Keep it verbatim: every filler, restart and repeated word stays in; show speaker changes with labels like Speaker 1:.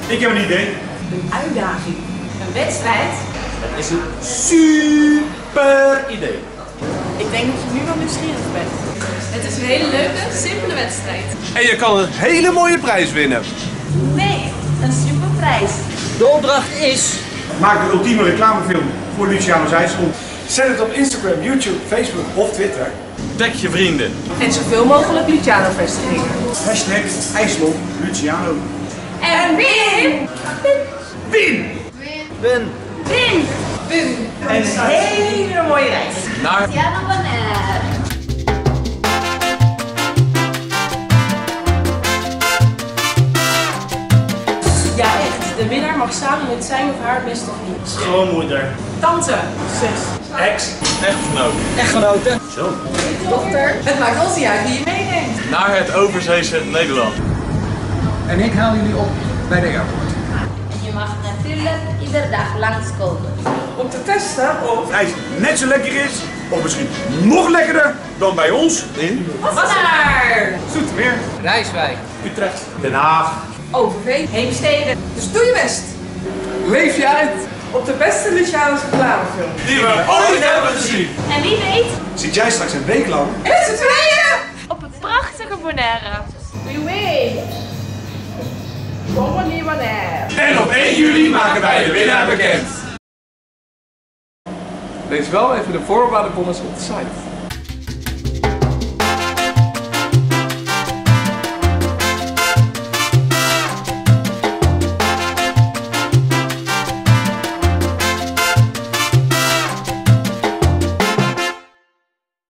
Speaker 1: Ik heb een idee.
Speaker 2: Een uitdaging. Een wedstrijd.
Speaker 1: Dat is een super idee.
Speaker 2: Ik denk dat je nu wel nieuwsgierig bent.
Speaker 3: Het is een hele leuke, simpele wedstrijd.
Speaker 4: En je kan een hele mooie prijs winnen.
Speaker 2: Nee, een superprijs.
Speaker 5: De opdracht is...
Speaker 1: Maak de ultieme reclamefilm voor Luciano Zijsel.
Speaker 4: Zet het op Instagram, YouTube, Facebook of Twitter.
Speaker 1: Tag je vrienden.
Speaker 2: En zoveel mogelijk Luciano-vestigingen.
Speaker 1: Hashtag IJsselon Luciano.
Speaker 2: En win!
Speaker 1: Win!
Speaker 5: Win.
Speaker 2: Win! Win! Een hele mooie reis.
Speaker 1: Naar
Speaker 3: Luciano Bonaire.
Speaker 2: Ja, echt. De winnaar mag samen met zijn of haar beste vriend.
Speaker 1: schoonmoeder.
Speaker 2: Tante. Zus.
Speaker 1: Ex. Echtgenoot.
Speaker 5: Echtgenoten.
Speaker 1: Zo.
Speaker 2: Dochter. Het maakt ons niet uit wie je meeneemt.
Speaker 1: Naar het overzeese Nederland.
Speaker 5: En ik haal jullie op bij de airport.
Speaker 3: En je mag natuurlijk iedere dag langskomen.
Speaker 2: Om te testen of...
Speaker 1: Het ijs net zo lekker is, of misschien nog lekkerder dan bij ons in
Speaker 2: Wassenaar.
Speaker 1: Zoetermeer,
Speaker 5: Rijswijk.
Speaker 1: Utrecht, Den Haag.
Speaker 2: Overveen. Heemstede. Dus doe je best.
Speaker 5: Leef je uit.
Speaker 2: Op de beste Luciano's reclamefilm.
Speaker 1: Die we ooit hebben gezien.
Speaker 3: En wie weet,
Speaker 1: Zit jij straks een week lang?
Speaker 2: Met z'n tweeën!
Speaker 3: op het prachtige Bonaire.
Speaker 2: Wie weet. Kom niet wanneer.
Speaker 1: En op één juli maken wij de winnaar bekend.
Speaker 4: Lees wel even de voorwaardenbonus op de site.